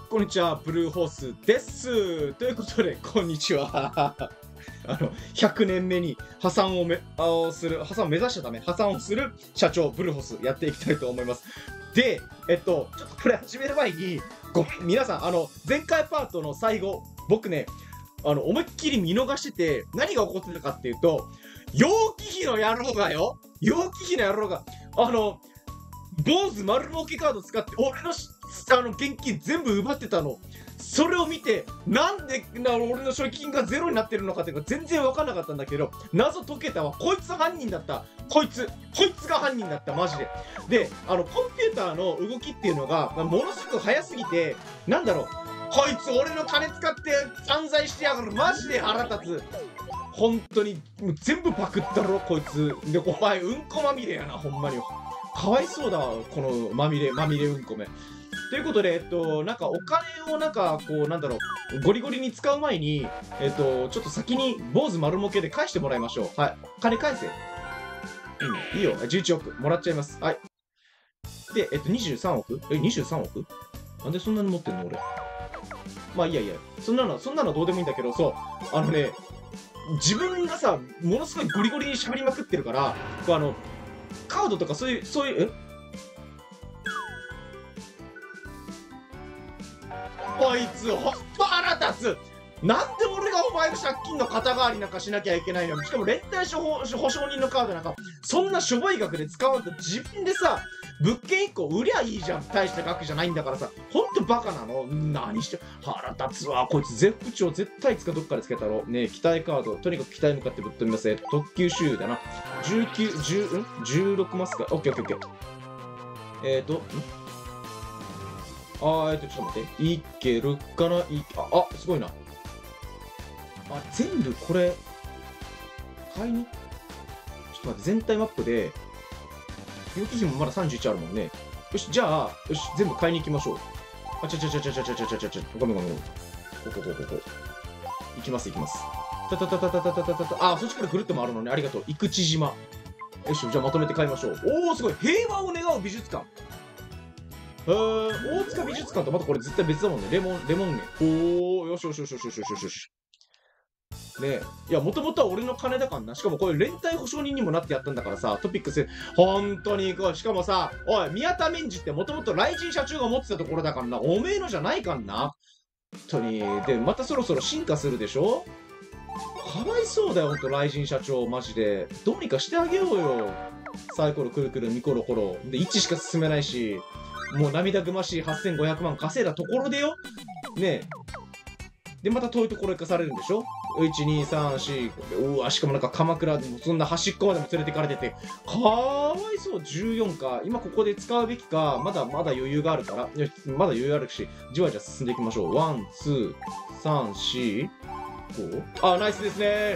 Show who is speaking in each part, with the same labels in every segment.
Speaker 1: こんにちは、ブルーホースです。ということで、こんにちは。100年目に破産を目指したため、破産をする社長、ブルーホースやっていきたいと思います。で、ちょっとこれ始める前に、皆さん、前回パートの最後、僕ね、思いっきり見逃してて、何が起こってたかっていうと、楊貴妃の野郎がよ、楊貴妃の野郎が、坊主丸儲けカード使って、俺の現金全部奪ってたの。それを見て、なんで俺の所金がゼロになってるのかっていうか全然分かんなかったんだけど、謎解けたわ。こいつが犯人だった。こいつが犯人だった、マジで。で、コンピューターの動きっていうのが、ものすごく早すぎて、なんだろう、こいつ俺の金使って散財してやがる。マジで腹立つ。本当に、全部パクったろ、こいつ。で、お前、うんこまみれやな、ほんまに。かわいそうだわ、このまみれうんこめ。ということで、なんかお金をなんか、こう、なんだろう、ゴリゴリに使う前に、ちょっと先に坊主丸儲けで返してもらいましょう。はい。金返せ。うん、いいよ。11億。もらっちゃいます。はい。で、23億23億なんでそんなに持ってんの俺。まあいいやいや。そんなのどうでもいいんだけど、そう。自分がさ、ものすごいゴリゴリに喋りまくってるから、こうカードとかそういう、こいつ、ほんと腹立つ。なんで俺がお前の借金の肩代わりなんかしなきゃいけないのに、しかも連帯保証人のカードなんか、そんなしょぼい額で使わんと自分でさ、物件1個売りゃいいじゃん。大した額じゃないんだからさ。ほんとバカなの。何して、腹立つわ。こいつ絶不調絶対どっかでつけたろ。ねえ、期待カード。とにかく期待向かってぶっ飛びます。特急周遊だな。16マスか。オッケーオッケーオッケー。ちょっと待って。いけるかなすごいな。全部これ、買いにちょっと待って、全体マップで、楊貴妃もまだ31あるもんね。よし、じゃあ、よし、全部買いに行きましょう。ごめん。こ。行きます。そっちからぐるっと回るのね。ありがとう。生口島。よし、じゃあまとめて買いましょう。おー、すごい。平和を願う美術館。大塚美術館とまたこれ絶対別だもんね。レモン園。おー、よし。ねえ。いや、もともとは俺の金だからな。しかもこれ連帯保証人にもなってやったんだからさ、トピックス、本当に行こう。しかもさ、おい、宮田メンジってもともと雷神社長が持ってたところだからな。おめえのじゃないかんな。本当に。で、またそろそろ進化するでしょ？かわいそうだよ、ほんと、雷神社長、マジで。どうにかしてあげようよ。サイコロくるくる、ミコロコロ。で、1しか進めないし、もう涙ぐましい8500万稼いだところでよ。ねえ。で、また遠いところへ行かされるんでしょ？ 1、2、3、4、うわ、しかもなんか鎌倉でもそんな端っこまでも連れてかれてて、かわいそう、14か。今ここで使うべきか、まだ余裕があるから、まだ余裕あるし、じわじわ進んでいきましょう。1、2、3、4、5。ナイスですね。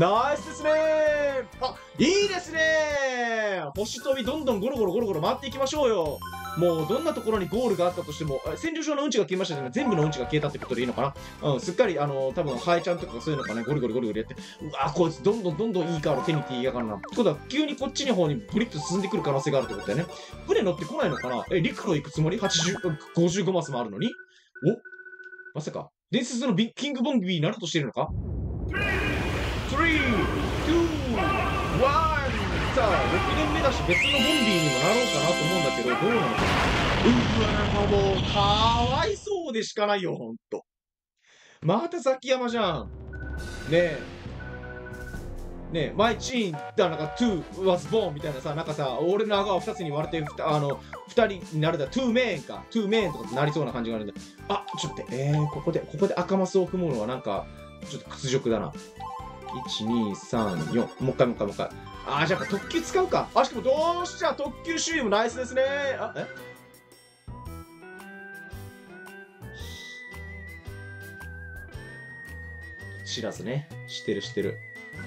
Speaker 1: いいですね。星飛びどんどんゴロゴロ回っていきましょうよ。もうどんなところにゴールがあったとしても、戦場上のうんちが消えましたけど、全部のうんちが消えたってことでいいのかな。すっかり多分ハエちゃんとかそういうのかね、ゴリゴリやって、うわこいつどんどんいいカード手に入れていいやからな。ってことは急にこっちの方にブリッと進んでくる可能性があるってことだよね。船乗ってこないのかな。陸路行くつもり ?55 マスもあるのに。まさか伝説のキングボンビーになろうとしているのか。3、2、1。さあ、6年目だし別のボンビーにもなろうかなと思うんだけど、どうなのかな。もう、かわいそうでしかないよ、ほんと。また崎山じゃん。ねえ、マイチーン、なんか、2 was born みたいなさ、なんかさ、俺の顎は2つに割れて、2人になるだ、2メーンか、2メーンとかってなりそうな感じがあるんで。ちょっと待って、ここで赤マスを踏むのはなんか、ちょっと屈辱だな。1、2、3、4。もう一回。じゃあ特急使うか。しかもどうしちゃ特急周囲もナイスですね。知らずね。知ってる。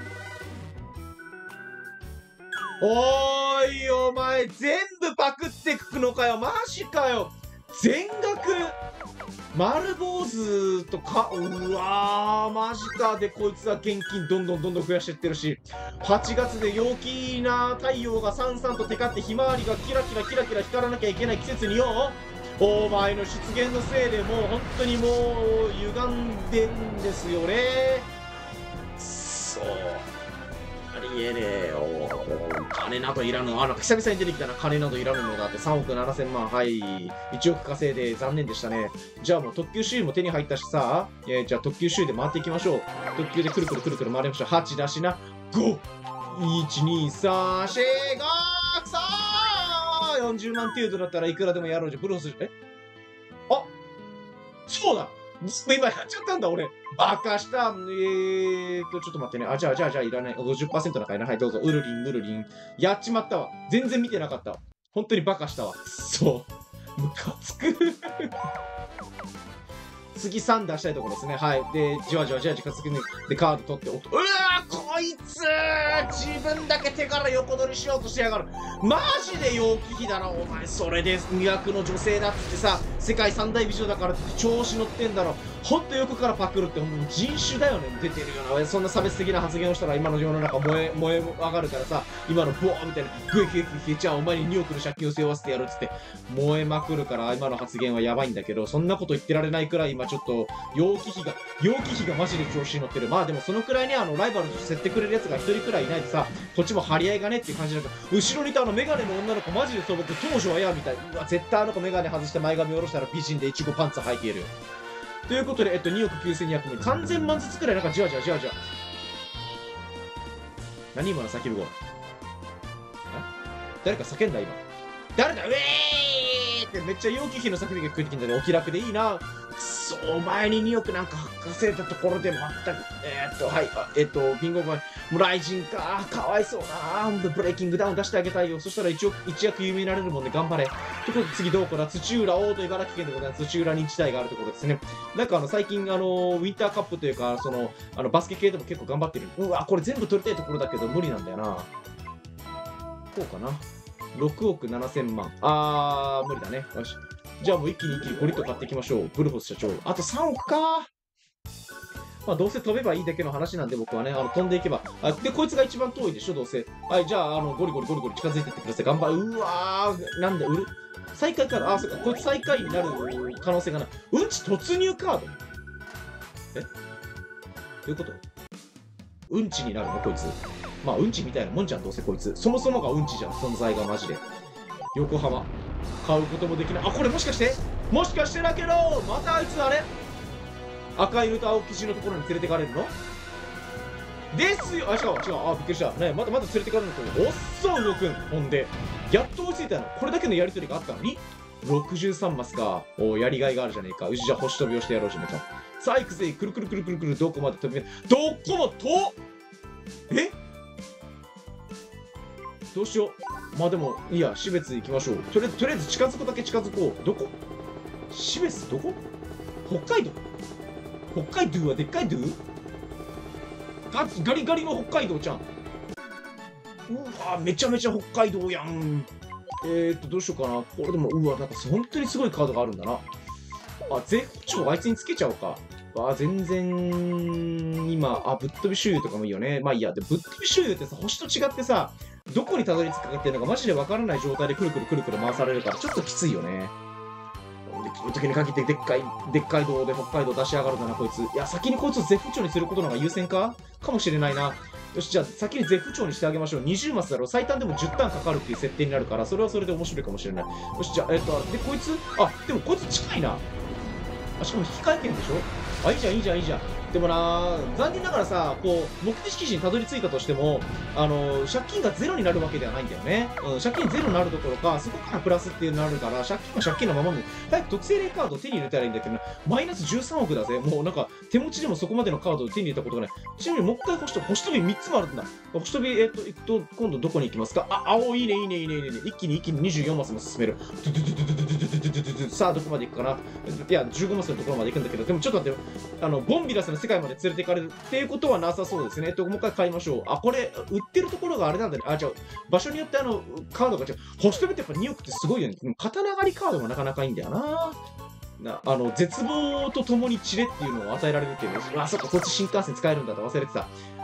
Speaker 1: おーい、お前、全部パクってくのかよ。マジかよ。全額丸坊主とか、うわー、マジか。で、こいつは現金どんどん増やしてってるし、8月で陽気な太陽がさんさんとテカってひまわりがキラキラ光らなきゃいけない季節によ、 お前の出現のせいでもう本当にもう歪んでんですよね。そうありえねえよ。金などいらぬ。久々に出てきたな。金などいらぬのだって3億7000万。はい。1億稼いで残念でしたね。じゃあもう特急周囲も手に入ったしさ。じゃあ特急周囲で回っていきましょう。特急でくるくるくるくる回りましょう。8だしな。5、1、2、3、4、5、くそー !40 万程度だったらいくらでもやろうじゃん。ブロス、あそうだ今やっちゃったんだ、俺。バカした。ちょっと待ってね。じゃあ、いらない。50% なんかいらない。どうぞ。うるりん、うるりん。やっちまったわ。全然見てなかったわ。本当にバカしたわ。そう。ムカつく。次3出したいところですね。はい。で、じわじわ近づくで、カード取って、うわーこいつ自分だけ手から横取りしようとしやがる。マジで陽気比だな、お前。それで魅惑の女性だっつってさ、世界三大美女だからって調子乗ってんだろ。ほんと横からパクるって、もう人種だよね。出てるよな。そんな差別的な発言をしたら今の世の中燃え上がるからさ、今のボーみたいな、グイグイグイじゃあお前に2億の借金を背負わせてやるっつって、燃えまくるから今の発言はやばいんだけど、そんなこと言ってられないくらい今ちょっと、陽気比がマジで調子に乗ってる。まあでもそのくらいね、ライバルとして競ってくれるやつが一人くらいいないとさ、こっちも張り合いがねっていう感じだけど、後ろにいたメガネの女の子マジで素朴、当初はやみたい。うわ、絶対あの子メガネ外して前髪下ろしたら美人でイチゴパンツ履いているよ。ということで、2億9200万、3000万ずつくらいなんかじわじわ。何今の叫ぶ声。誰か叫んだ今。誰だウェーイってめっちゃ陽気比の叫びが聞こえてきたんだね。お気楽でいいな。くそ、お前に2億なんか稼いだところで全く、はい、ビンゴボーイ、もう雷神かわいそうな。ブレイキングダウン出してあげたいよ。そしたら一躍有名になれるもんね。頑張れ。ということで次どこだ土浦、大戸茨城県でございます。土浦に地帯があるところですね。なんか最近ウィンターカップというか、バスケ系でも結構頑張ってる。うわ、これ全部取りたいところだけど無理なんだよな。こうかな。6億7000万。無理だね。よし。じゃあもう一気にゴリッと買っていきましょう。ブルホス社長。あと3億か。まあどうせ飛べばいいだけの話なんで僕はね、飛んでいけば。で、こいつが一番遠いでしょ、どうせ。はい、じゃあ、ゴリゴリ近づいてってください。頑張る。うわー、なんで、最下位カード。そっか、こいつ最下位になる可能性がない。うんち突入カードどういうことうんちになるのこいつ。まあ、うんちみたいなもんじゃん、どうせこいつ。そもそもがうんちじゃん、存在がマジで。横浜。買うこともできない。これもしかしてだけど、またあいつあれ赤犬と青生地のところに連れてかれるのですよ。違う。びっくりした。ね、まだ連れてかれるのと。おっそ、動くん。ほんで。やっと追いついたの。これだけのやりとりがあったのに ?63 マスか。やりがいがあるじゃねえか。よし、じゃあ星飛びをしてやろうじゃねえか。さあ、行くぜ。くるくる、どこまで飛びどこもどうしよう。まあでも、いいや、標別行きましょう。とりあえず近づくだけ近づこう。どこ標別どこ北海道はでっかいドゥガリガリの北海道じゃん。うわめちゃめちゃ北海道やん。どうしようかな。これでも、なんか本当にすごいカードがあるんだな。絶不調あいつにつけちゃおうか。全然、今、ぶっ飛び周遊とかもいいよね。まあいいや。で、ぶっ飛び周遊ってさ、星と違ってさ、どこにたどり着くかっていうのがマジでわからない状態でくるくる回されるから、ちょっときついよね。こういう時に限ってでっかい道で北海道出し上がるんだな、こいつ。いや、先にこいつを絶不調にすることの方が優先かもしれないな。よし、じゃあ先に絶不調にしてあげましょう。20マスだろ。最短でも10ターンかかるっていう設定になるから、それはそれで面白いかもしれない。よし、じゃあ、で、こいつでもこいつ近いな。しかも引換券でしょいいじゃん。でもな残念ながらさ、目的地にたどり着いたとしても、借金がゼロになるわけではないんだよね。借金ゼロになるどころか、そこからプラスっていうのになるから、借金は借金のままで、早く特製霊カードを手に入れたらいいんだけどな、マイナス13億だぜ。もうなんか、手持ちでもそこまでのカードを手に入れたことがない。ちなみにもう一回星飛び3つもあるんだ。星飛び、今度どこに行きますかいいね。一気に24マスも進める。さあ、どこまで行くかな。いや、15マスのところまで行くんだけど、でもちょっと待ってよ。ボンビラスの世界まで連れて行かれるっていうことはなさそうですね。もう一回買いましょう。これ、売ってるところがあれなんだね。場所によってカードが違う。星飛びってやっぱ2億ってすごいよね。刀狩りカードもなかなかいいんだよな。絶望とともに知れっていうのを与えられるっていうね。そっか、こっち新幹線使えるんだと忘れてた。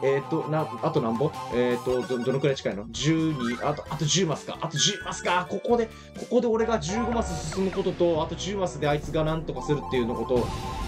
Speaker 1: あと何本どのくらい近いの ?12、あと10マスか。あと10マスか。ここで俺が15マス進むことと、あと10マスであいつがなんとかするっていうのこと、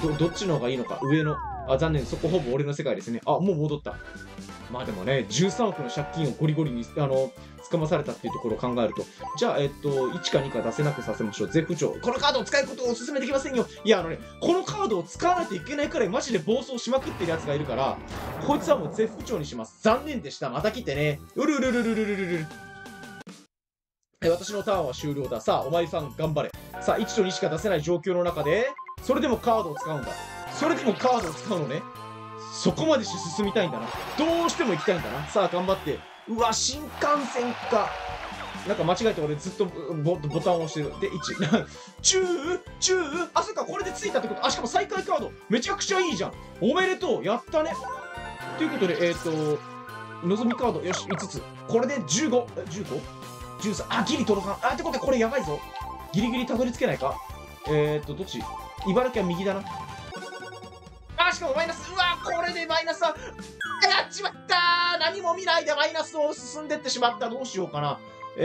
Speaker 1: どっちの方がいいのか。上の。あ、残念。そこほぼ俺の世界ですね。あ、もう戻った。まあでもね、13億の借金をゴリゴリに、つかまされたっていうところを考えると、じゃあ、1か2か出せなくさせましょう。ゼフ長。このカードを使うことをお勧めできませんよ。いや、このカードを使わないといけないくらいマジで暴走しまくってるやつがいるから、こいつはもうゼフ長にします。残念でした。また来てね。うるるるるるるるるる。私のターンは終了だ。さあ、お前さん頑張れ。さあ、1と2しか出せない状況の中で、それでもカードを使うんだ。それでもカードを使うのね。そこまでして進みたいんだな。どうしても行きたいんだな。さあ、頑張って。うわ、新幹線か。なんか間違えて俺ずっとボタンを押してる。で、1。あ、そっか、これでついたってこと。あ、しかも再開カード。めちゃくちゃいいじゃん。おめでとう。やったね。ということで、のぞみカード、よし、5つ。これで15。15? 13。あ、ギリ届かん。あ、ってことでこれやばいぞ。ギリギリたどり着けないか。どっち？茨城は右だな。あ、しかもマイナス。うわ、これでマイナスは。やっちまったー。何も見ないでマイナスを進んでってしまった。どうしようかな。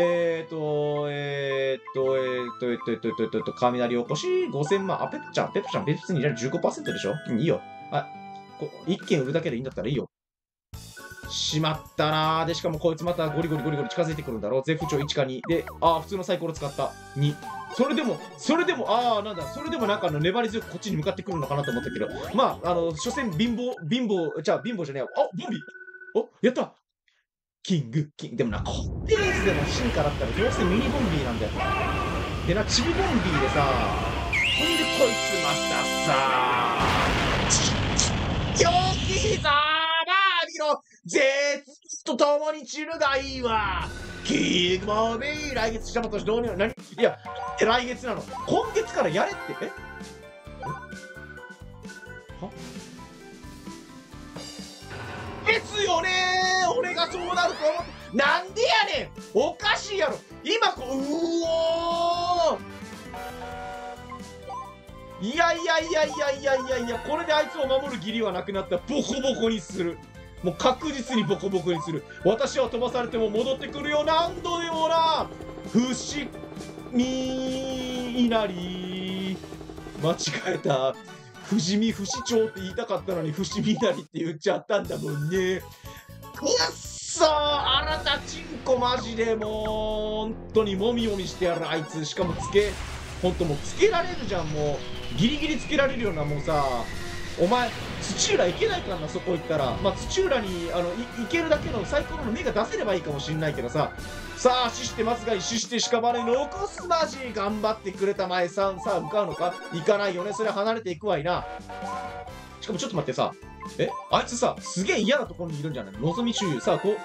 Speaker 1: 雷おこし5000万。あ、ペプちゃん、別に 15% でしょ？いいよ。あ、1件売るだけでいいんだったらいいよ。しまったなー。で、しかもこいつまたゴリゴリ近づいてくるんだろう。ゼフ長1か2。で、普通のサイコロ使った。2。それでも、なんだ、それでもなんか粘り強くこっちに向かってくるのかなと思ったけど、まあ、所詮貧乏じゃねえよ。あ、ボンビーお、やったキング。でもな、コッテージでの進化だったらどうせミニボンビーなんだよ。でな、チビボンビーでさ、ほんでこいつまたさ、よきざー見ろ絶と共に散るがいいわキングボンビー来月したもとしどうにも何いや、来月なの今月からやれってはですよねー俺がそうなると思ってなんでやねんおかしいやろ今うおーいや、これであいつを守る義理はなくなった。ボコボコにする。もう確実にボコボコにする。私は飛ばされても戻ってくるよ。何度でもな。伏見稲荷。間違えた。富士見不死鳥って言いたかったのに伏見稲荷って言っちゃったんだもんね。くっそーあなたチンコマジでもう本当にもみもみしてやるあいつ。しかもほんともうつけられるじゃんもうギリギリつけられるようなもうさお前土浦行けないからなそこ行ったらまあ土浦に行けるだけのサイコロの目が出せればいいかもしんないけどささあ死して松が死して屍残すマジ頑張ってくれた前さんさあ向かうのか行かないよねそれは離れていくわいなしかもちょっと待ってさあいつさすげえ嫌なところにいるんじゃないののぞみ周遊さあこう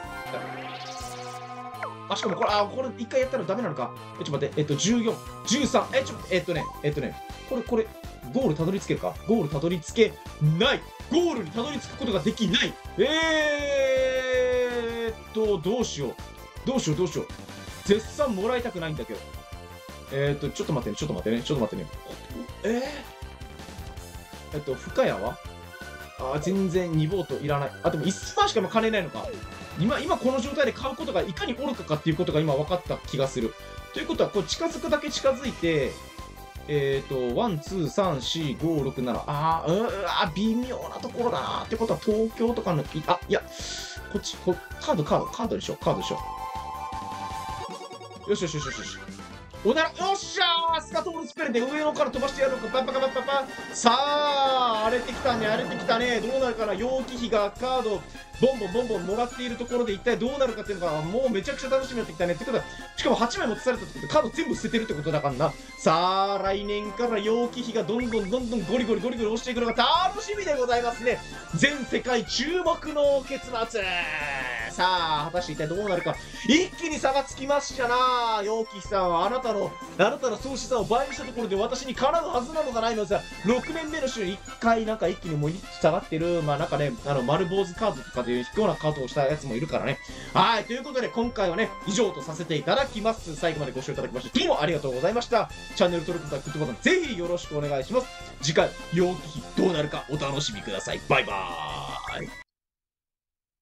Speaker 1: あ、しかもこれ、これ一回やったらダメなのか。ちょっと待って、14、13、これ、ゴールたどり着けるかゴールたどり着けないゴールにたどり着くことができないどうしよう。絶賛もらいたくないんだけど。ちょっと待ってね。深谷は全然2ボートいらない。でも1000万しか今金ないのか。今この状態で買うことがいかに愚かかっていうことが今分かった気がする。ということは、こう近づくだけ近づいて、1、2、3、4、5、6、7。微妙なところだな。ってことは東京とかの、いや、こっち、カードでしょ。よし。よっしゃースカトールスペルで上のから飛ばしてやるのかパパさあ荒れてきたねどうなるかな楊貴妃がカードボンボンもらっているところで一体どうなるかっていうのがもうめちゃくちゃ楽しみになってきたねってことはしかも8枚持たされたってことでカード全部捨ててるってことだからなさあ来年から楊貴妃がどんどんゴリゴリ押していくのが楽しみでございますね全世界注目の結末さあ果たして一体どうなるか一気に差がつきましたな楊貴妃さんはあなたの総資産を倍にしたところで私にかなうはずなのがないのですが6年目の週に1回なんか一気にもう下がってるなんかね丸坊主カードとかでいう卑怯なカードをしたやつもいるからねはいということで今回はね以上とさせていただきます最後までご視聴いただきましてどうもありがとうございましたチャンネル登録とグッドボタンぜひよろしくお願いします次回楊貴妃どうなるかお楽しみくださいバイバーイ